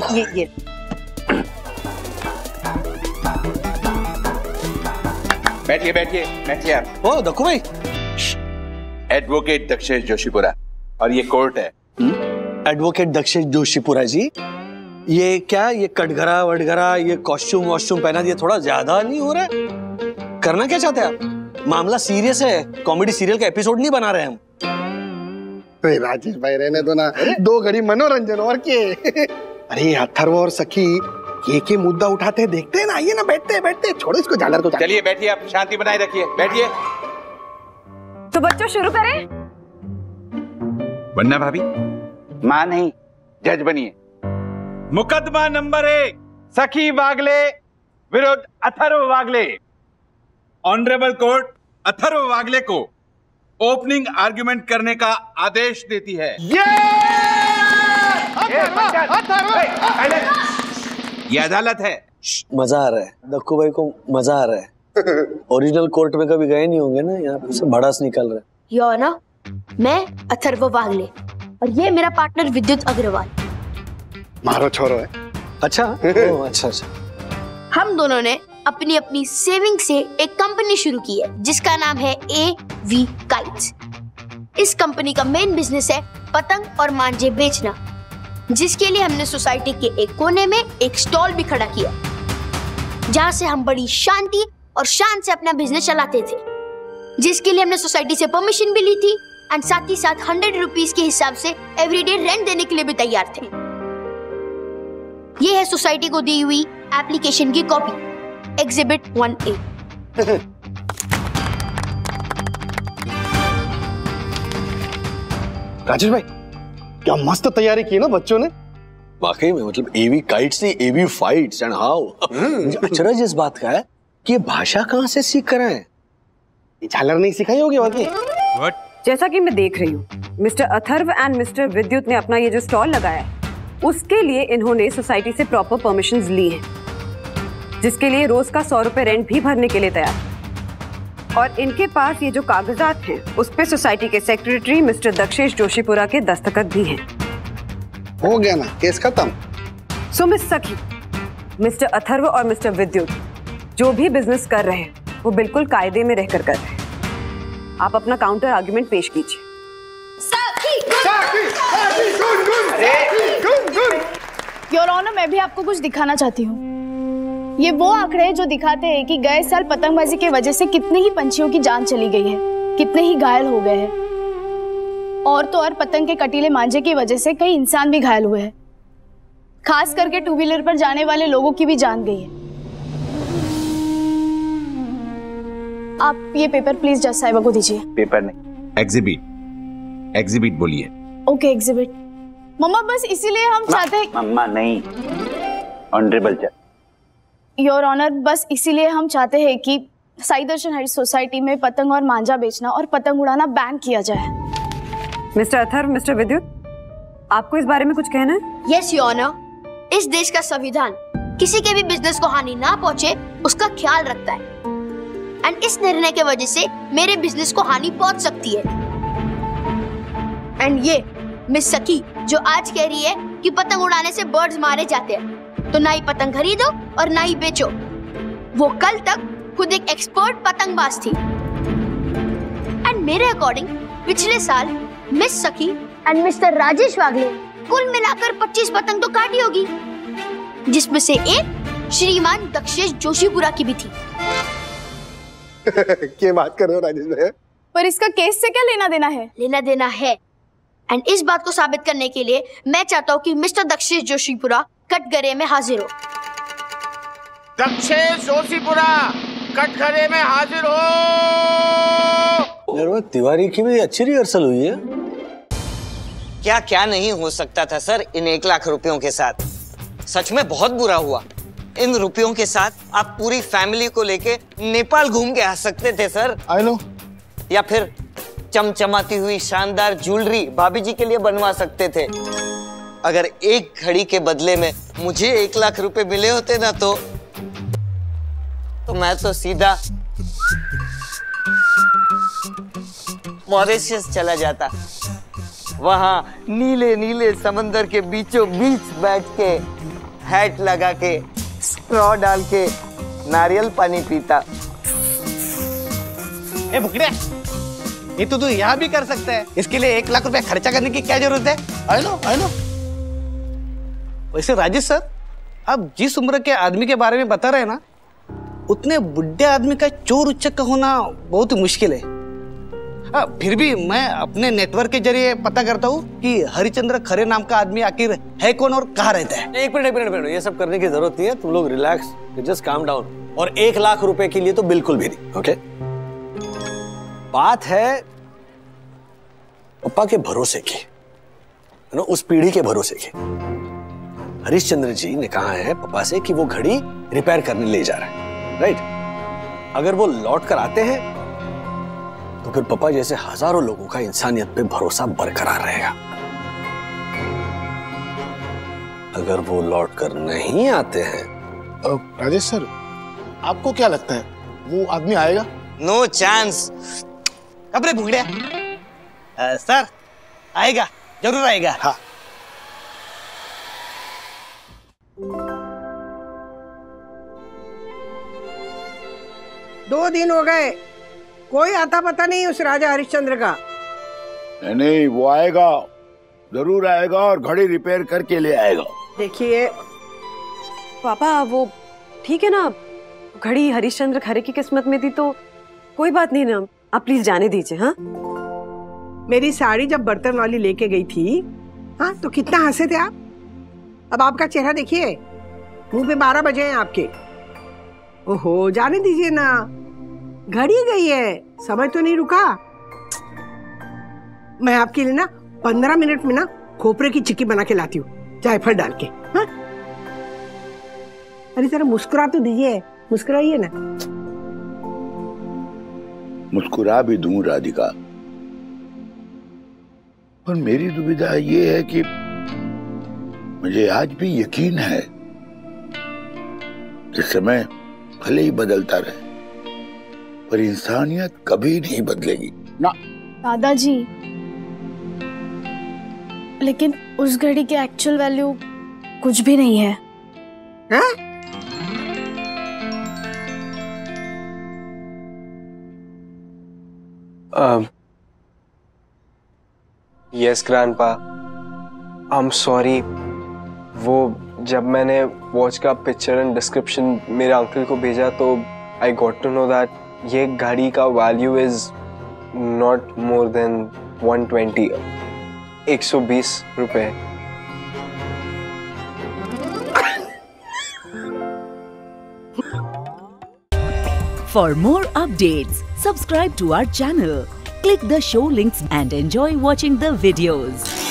ये बैठिए बैठिए बैठिए आप। ओ दक्कू भाई। एडवोकेट दक्षेश जोशीपुरा और ये कोर्ट है। एडवोकेट दक्षेश जोशीपुरा जी, ये क्या, ये कटघरा वटघरा, ये कॉस्ट्यूम वॉस्ट्यूम पहना दिया, थोड़ा ज्यादा नहीं हो रहा है? करना क्या चाहते हैं आप? मामला सीरियस है, कॉमेडी सीरियल का एपिसोड नहीं बना रहे हम। राजेश भाई रहने दो ना, 2 घड़ी मनोरंजन और के। अरे अथर्व और सखी ये मुद्दा उठाते हैं, देखते हैं ना, आइए ना, बैठते बैठते, छोड़ो इसको, झालर को। चलिए बैठिए, आप शांति बनाए रखिए, बैठिए। तो बच्चों शुरू करें। बनना भाभी? माँ नहीं, जज बनिए। मुकदमा नंबर 1, सखी वागले विरुद्ध अथर्व वागले। ऑनरेबल कोर्ट अथर्व वागले को ओपनिंग आर्गुमेंट करने का आदेश देती है। ये अदालत है। मजा आ रहा है दक्कू भाई को, मजा आ रहा है। ओरिजिनल कोर्ट में कभी गए नहीं होंगे ना, यहाँ पे भड़ास निकल रहा है। यो ना, मैं अथर्व वागले और ये मेरा पार्टनर विद्युत अग्रवाल। मारो छोरो है। अच्छा अच्छा अच्छा। हम दोनों ने अपनी अपनी सेविंग से एक कंपनी शुरू की है जिसका नाम है AV काइट्स। इस कंपनी का मेन बिजनेस है पतंग और मांझे बेचना, जिसके लिए हमने सोसाइटी के एक कोने में एक स्टॉल भी खड़ा किया, जहां से हम बड़ी शांति और शान से अपना बिजनेस चलाते थे, जिसके लिए हमने सोसाइटी से परमिशन भी ली थी एंड साथ ही साथ 100 रुपीज के हिसाब से एवरीडे रेंट देने के लिए भी तैयार थे। ये है सोसाइटी को दी हुई एप्लीकेशन की कॉपी, एग्जिबिट 1A। राजेश भाई क्या मस्त तैयारी की ना बच्चों ने। वाकई में, मतलब AV काइट्स नहीं, AV फाइट्स। एंड हाउ अचरज इस बात का है कि ये भाषा कहाँ से सीख कर आए? ये झालर नहीं सिखाई होगी वहां की। जैसा कि मैं देख रही हूँ, मिस्टर अथर्व एंड मिस्टर विद्युत ने अपना ये जो स्टॉल लगाया है, उसके लिए इन्होंने सोसाइटी से प्रॉपर परमिशंस ली हैं, जिसके लिए रोज का 100 रुपए रेंट भी भरने के लिए तैयार। और इनके पास ये जो कागजात हैं, उस पे सोसाइटी के सेक्रेटरी मिस्टर दक्षेश जोशीपुरा के दस्तखत भी हैं। हो गया ना, केस खत्म। So miss Sakhi, mister Atharv और मिस्टर विद्युत जो भी बिजनेस कर रहे हैं वो बिल्कुल कायदे में रहकर कर रहे हैं। आप अपना काउंटर आर्गुमेंट पेश कीजिए। योर ऑनर, मैं भी आपको कुछ दिखाना चाहती हूँ। ये वो आंकड़े हैं जो दिखाते हैं कि गए साल पतंगबाजी की वजह से कितने ही पंछियों की जान चली गई है, कितने ही घायल हो गए हैं, और तो और पतंग के कटीले मांझे की वजह से कई इंसान भी घायल हुए हैं। खास करके 2 व्हीलर पर जाने वाले लोगों की भी जान गई है। आप ये पेपर प्लीज जज साहिबा को दीजिए। पेपर नहीं, एग्जिबिट। एग्जिबिट बोलिए। Okay, exhibit. मम्मा बस इसीलिए हम चाहते हैं। मम्मा नहीं, ऑनरेबल जज। योर ऑनर, बस इसीलिए हम चाहते हैं कि साई दर्शन हाइट्स सोसाइटी में पतंग और मांझा बेचना और पतंग उड़ाना बैन किया जाए। मिस्टर अथर्व, मिस्टर विद्युत, आपको इस बारे में कुछ कहना है? यस योर ऑनर, इस देश का संविधान किसी के भी बिजनेस को हानि ना पहुंचे उसका ख्याल रखता है, एंड इस निर्णय के वजह से मेरे बिजनेस को हानि पहुंच सकती है। एंड ये मिस सखी जो आज कह रही है कि पतंग उड़ाने से बर्ड्स मारे जाते हैं, तो ना ही पतंग खरीदो और ना ही बेचो। वो कल तक खुद एक एक्सपर्ट पतंगबाज थी, एंड मेरे अकॉर्डिंग पिछले साल मिस सखी एंड मिस्टर राजेश वागले कुल मिलाकर 25 पतंग तो काटी होगी, जिसमें से एक श्रीमान दक्षेश जोशीपुरा की भी थी। क्या बात कर रहे हो राजेश भाई? पर इसका केस से क्या लेना देना है? लेना देना है, एंड इस बात को साबित करने के लिए मैं चाहता हूँ कि मिस्टर दक्षेश जोशीपुरा कटघरे में हाजिर हो। दक्षेश जोशीपुरा कटघरे में हाजिर हो। यार वो तिवारी की भी अच्छी रिहर्सल हुई है। क्या क्या नहीं हो सकता था सर इन 1 लाख रुपयों के साथ। सच में बहुत बुरा हुआ। इन रुपयों के साथ आप पूरी फैमिली को लेके नेपाल घूम के आ सकते थे सर। I know. या फिर चमचमाती हुई शानदार ज्वेलरी भाभी जी के लिए बनवा सकते थे। अगर एक घड़ी के बदले में मुझे 1 लाख रुपए मिले होते ना तो मैं तो सीधा मॉरिशस चला जाता। वहां नीले नीले समंदर के बीचों बीच बैठ के हैट लगा के स्ट्रॉ डाल के नारियल पानी पीता। ए भुकड़िया, ये तो तू यहाँ भी कर सकता है। इसके लिए 1 लाख रुपया खर्चा करने की क्या जरूरत है? I know. वैसे राजेश सर, आप जिस उम्र के आदमी के बारे में बता रहे हैं ना, उतने बुढ़े आदमी का चोर उच्चक का होना बहुत ही मुश्किल है। फिर भी मैं अपने नेटवर्क के जरिए पता करता हूँ कि हरिचंद्र खरे नाम का आदमी आखिर है कौन और कहाँ रहता है। एक मिनट, ये सब करने की जरूरत नहीं है। तुम लोग रिलैक्स, जस्ट काम डाउन। और 1 लाख रुपए के लिए तो बिल्कुल भी नहीं। ओके, बात है पापा के भरोसे की, उस पीढ़ी के भरोसे की। हरिश्चंद्र जी ने कहा है पापा से कि वो घड़ी रिपेयर करने ले जा रहा है, राइट? अगर वो लौट कर आते हैं तो फिर पापा जैसे हजारों लोगों का इंसानियत पे भरोसा बरकरार रहेगा। अगर वो लौट कर नहीं आते हैं, राजेश सर, आपको क्या लगता है वो आदमी आएगा? No chance. कब रे भुगड़िया? सर, आएगा, जरूर आएगा। हाँ। दो दिन हो गए, कोई आता पता नहीं उस राजा हरिश्चंद्र का। नहीं, वो आएगा, जरूर आएगा और घड़ी रिपेयर करके ले आएगा। देखिए पापा, वो ठीक है ना, घड़ी हरिश्चंद्र खरे की किस्मत में थी तो कोई बात नहीं ना, आप प्लीज जाने दीजिए। हाँ, मेरी साड़ी जब बर्तन वाली लेके गई थी, हाँ, तो कितना हंसे थे आप। अब आपका चेहरा देखिए, मुंह पे 12 बजे हैं आपके। ओहो, जाने दीजिए ना, घड़ी गई है, समय तो नहीं रुका। मैं आपके लिए ना 15 मिनट में ना खोपरे की चिक्की बना के लाती हूँ, जायफल डाल के। हाँ? अरे जरा मुस्कुरा तो दीजिए, मुस्कुराइए ना। मुस्कुरा भी दूं राधिका, पर मेरी दुविधा ये है कि मुझे आज भी यकीन है कि समय भले ही बदलता रहे पर इंसानियत कभी नहीं बदलेगी ना। दादाजी, लेकिन उस घड़ी की एक्चुअल वैल्यू कुछ भी नहीं है। हाँ? Yes grandpa, I am sorry. वो जब मैंने वॉच का पिक्चर एंड डिस्क्रिप्शन मेरे अंकल को भेजा तो I got to know that ये घड़ी का value is not more than 120, 120 रुपए। For more updates, subscribe to our channel, click the show links and enjoy watching the videos.